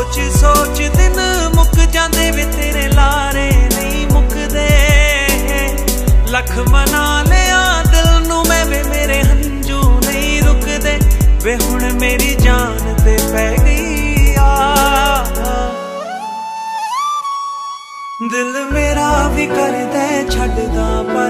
सोच सोच दिन मुक जांदे वे तेरे लारे नहीं मुकदे। लख मना लिया दिल नू मैं वे मेरे हंजू नहीं रुकदे। वे हुण मेरी जान ते पै गई आ। दिल मेरा भी करदा छड्डदा पर